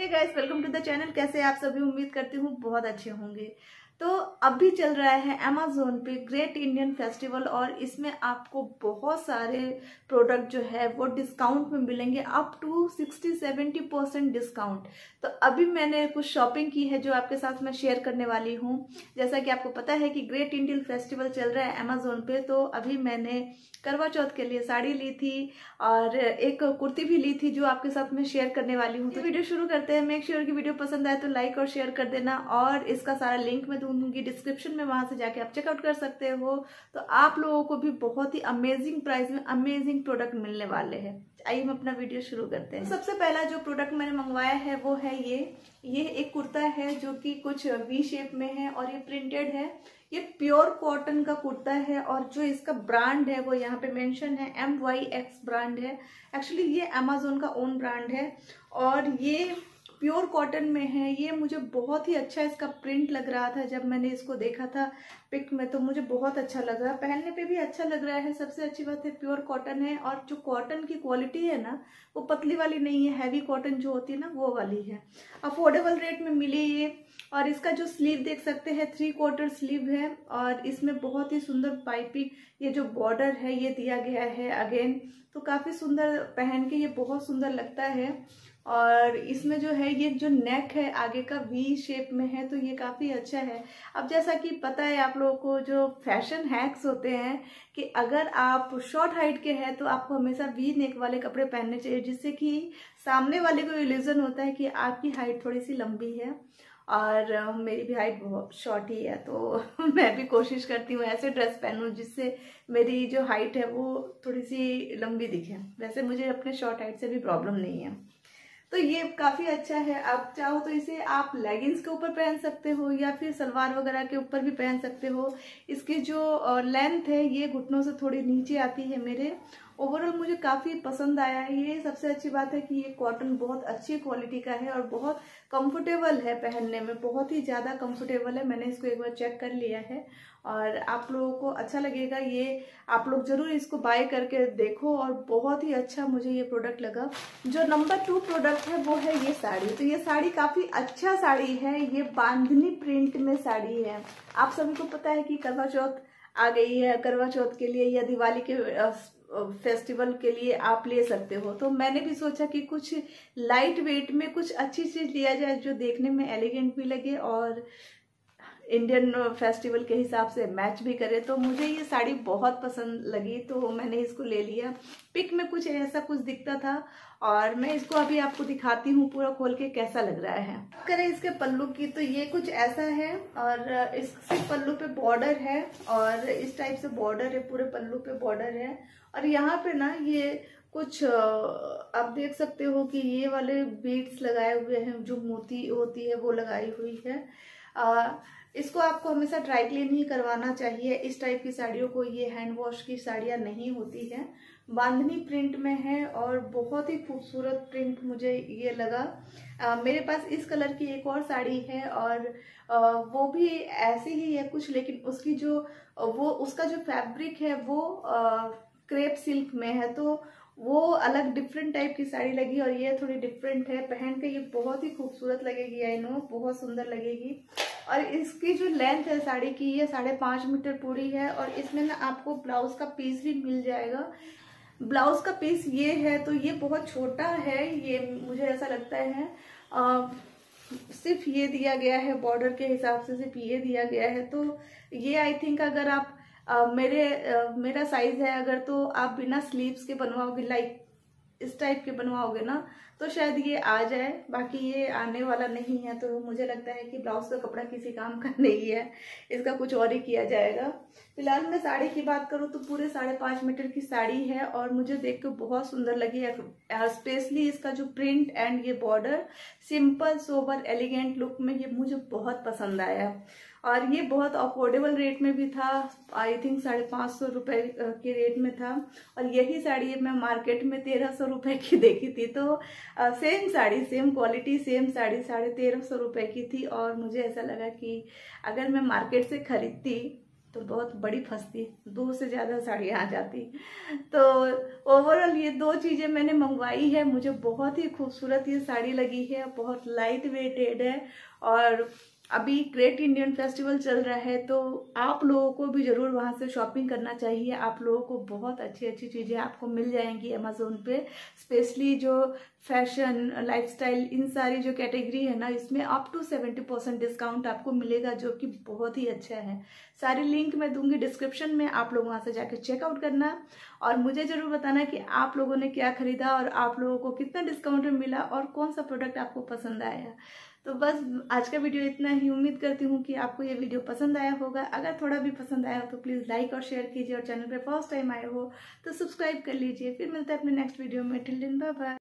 Guys, welcome to the channel. कैसे आप सभी? उम्मीद करती हूँ बहुत अच्छे होंगे। तो अभी चल रहा है अमेज़न पे ग्रेट इंडियन फेस्टिवल और इसमें आपको बहुत सारे प्रोडक्ट जो है वो डिस्काउंट में मिलेंगे, अप टू 60-70% डिस्काउंट। तो अभी मैंने कुछ शॉपिंग की है जो आपके साथ मैं शेयर करने वाली हूँ। जैसा कि आपको पता है कि ग्रेट इंडियन फेस्टिवल चल रहा है अमेज़न पे, तो अभी मैंने करवा चौथ के लिए साड़ी ली थी और एक कुर्ती भी ली थी जो आपके साथ मैं शेयर करने वाली हूँ। तो वीडियो शुरू करते हैं। मेक श्योर कि वीडियो पसंद आए तो लाइक और शेयर कर देना, और इसका सारा लिंक मैं दूंगी डिस्क्रिप्शन में, वहां से जाके आप चेकआउट कर सकते हो। तो आप लोगों को भी बहुत ही अमेजिंग प्राइस में अमेजिंग प्रोडक्ट मिलने वाले हैं। आइए हम अपना वीडियो शुरू करते हैं। सबसे पहला जो प्रोडक्ट मैंने मंगवाया है वो है ये एक कुर्ता है जो कि कुछ वी शेप में है और ये प्रिंटेड है। ये प्योर कॉटन का कुर्ता है और जो इसका ब्रांड है वो यहाँ पे मेंशन है, MYX ब्रांड है। एक्चुअली ये अमेज़न का ओन ब्रांड है और ये प्योर कॉटन में है। ये मुझे बहुत ही अच्छा इसका प्रिंट लग रहा था जब मैंने इसको देखा था पिक में, तो मुझे बहुत अच्छा लग रहा है। पहनने पे भी अच्छा लग रहा है। सबसे अच्छी बात है प्योर कॉटन है और जो कॉटन की क्वालिटी है ना वो पतली वाली नहीं है, हैवी कॉटन जो होती है ना वो वाली है। अफोर्डेबल रेट में मिली ये। और इसका जो स्लीव देख सकते हैं 3/4 स्लीव है और इसमें बहुत ही सुंदर पाइपिंग, ये जो बॉर्डर है ये दिया गया है अगेन। तो काफी सुंदर, पहन के ये बहुत सुंदर लगता है। और इसमें जो है ये जो नेक है आगे का वी शेप में है, तो ये काफी अच्छा है। अब जैसा कि पता है आप लोगों को, जो फैशन हैक्स होते हैं कि अगर आप शॉर्ट हाइट के हैं तो आपको हमेशा वी नेक वाले कपड़े पहनने चाहिए, जिससे कि सामने वाले को इल्यूजन होता है कि आपकी हाइट थोड़ी सी लंबी है। और मेरी भी हाइट बहुत शॉर्ट ही है, तो मैं भी कोशिश करती हूँ ऐसे ड्रेस पहनूं जिससे मेरी जो हाइट है वो थोड़ी सी लंबी दिखे। वैसे मुझे अपने शॉर्ट हाइट से भी प्रॉब्लम नहीं है। तो ये काफी अच्छा है। आप चाहो तो इसे आप लेगिंग्स के ऊपर पहन सकते हो या फिर सलवार वगैरह के ऊपर भी पहन सकते हो। इसकी जो लेंथ है ये घुटनों से थोड़ी नीचे आती है मेरे। ओवरऑल मुझे काफी पसंद आया है ये। सबसे अच्छी बात है कि ये कॉटन बहुत अच्छी क्वालिटी का है और बहुत कंफर्टेबल है, पहनने में बहुत ही ज्यादा कंफर्टेबल है। मैंने इसको एक बार चेक कर लिया है और आप लोगों को अच्छा लगेगा ये। आप लोग जरूर इसको बाय करके देखो और बहुत ही अच्छा मुझे ये प्रोडक्ट लगा। जो नंबर 2 प्रोडक्ट है वो है ये साड़ी। तो ये साड़ी काफी अच्छा साड़ी है। ये बांधनी प्रिंट में साड़ी है। आप सभी को पता है कि करवा चौथ आ गई है। करवा चौथ के लिए या दिवाली के फेस्टिवल के लिए आप ले सकते हो। तो मैंने भी सोचा कि कुछ लाइट वेट में कुछ अच्छी चीज लिया जाए जो देखने में एलिगेंट भी लगे और इंडियन फेस्टिवल के हिसाब से मैच भी करे। तो मुझे ये साड़ी बहुत पसंद लगी तो मैंने इसको ले लिया। पिक में कुछ ऐसा कुछ दिखता था और मैं इसको अभी आपको दिखाती हूँ पूरा खोल के कैसा लग रहा है। करें इसके पल्लू की, तो ये कुछ ऐसा है और इसके पल्लू पे बॉर्डर है और इस टाइप से बॉर्डर है, पूरे पल्लू पे बॉर्डर है। और यहाँ पे ना ये कुछ आप देख सकते हो कि ये वाले बीड्स लगाए हुए हैं, जो मोती होती है वो लगाई हुई है। इसको आपको हमेशा ड्राई क्लीन ही करवाना चाहिए। इस टाइप की साड़ियों को, ये हैंड वॉश की साड़ियाँ नहीं होती हैं। बांधनी प्रिंट में है और बहुत ही खूबसूरत प्रिंट मुझे ये लगा। मेरे पास इस कलर की एक और साड़ी है और वो भी ऐसी ही है कुछ, लेकिन उसकी जो उसका जो फैब्रिक है वो क्रेप सिल्क में है, तो वो अलग डिफरेंट टाइप की साड़ी लगी और ये थोड़ी डिफरेंट है। पहन के ये बहुत ही खूबसूरत लगेगी, आई नो बहुत सुंदर लगेगी। और इसकी जो लेंथ है साड़ी की ये 5.5 मीटर पूरी है और इसमें ना आपको ब्लाउज का पीस भी मिल जाएगा। ब्लाउज का पीस ये है, तो ये बहुत छोटा है, ये मुझे ऐसा लगता है। सिर्फ ये दिया गया है बॉर्डर के हिसाब से, सिर्फ ये दिया गया है। तो ये आई थिंक अगर आप मेरा साइज है अगर, तो आप बिना स्लीव्स के बनवाओगे, लाइक इस टाइप के बनवाओगे ना, तो शायद ये आ जाए। बाकी ये आने वाला नहीं है, तो मुझे लगता है कि ब्लाउज का कपड़ा किसी काम का नहीं है, इसका कुछ और ही किया जाएगा। फिलहाल मैं साड़ी की बात करूँ तो पूरे 5.5 मीटर की साड़ी है और मुझे देख के बहुत सुंदर लगी है। स्पेशली इसका जो प्रिंट एंड ये border, simple sober elegant look में ये मुझे बहुत पसंद आया। और ये बहुत अफोर्डेबल रेट में भी था, आई थिंक 550 रुपए के रेट में था। और यही साड़ी मैं मार्केट में 1300 रुपए की देखी थी। तो same sari, same quality, same sari 1350 रुपए की थी। और मुझे ऐसा लगा कि अगर मैं मार्केट से खरीदती तो बहुत बड़ी फंसती, 2 से ज़्यादा साड़ियाँ आ जाती। तो ओवरऑल ये 2 चीज़ें मैंने मंगवाई है, मुझे बहुत ही खूबसूरत ये साड़ी लगी है, बहुत लाइट वेटेड है। और अभी ग्रेट इंडियन फेस्टिवल चल रहा है, तो आप लोगों को भी ज़रूर वहाँ से शॉपिंग करना चाहिए। आप लोगों को बहुत अच्छी अच्छी चीज़ें आपको मिल जाएंगी अमेज़ोन पे। स्पेशली जो फैशन, लाइफस्टाइल, इन सारी जो कैटेगरी है ना, इसमें अप टू 70% डिस्काउंट आपको मिलेगा, जो कि बहुत ही अच्छा है। सारी लिंक मैं दूंगी डिस्क्रिप्शन में, आप लोग वहाँ से जाकर चेकआउट करना और मुझे ज़रूर बताना कि आप लोगों ने क्या खरीदा और आप लोगों को कितना डिस्काउंट में मिला और कौन सा प्रोडक्ट आपको पसंद आया। तो बस आज का वीडियो इतना ही। उम्मीद करती हूँ कि आपको ये वीडियो पसंद आया होगा। अगर थोड़ा भी पसंद आया हो तो प्लीज़ लाइक और शेयर कीजिए, और चैनल पे फर्स्ट टाइम आए हो तो सब्सक्राइब कर लीजिए। फिर मिलते हैं अपने नेक्स्ट वीडियो में। Till then bye bye.